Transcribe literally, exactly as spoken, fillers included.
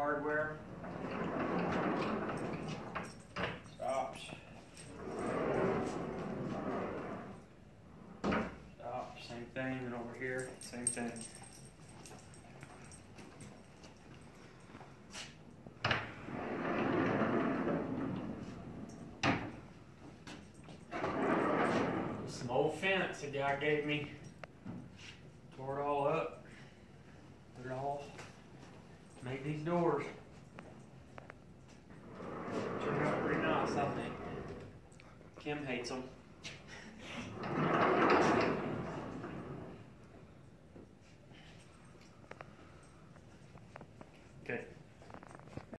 hardware. Stops. Stop, same thing, and over here, same thing. Some old fence the guy gave me. Tore it all up. Put it all. Made these doors. Turned out pretty nice, I think. Kim hates them.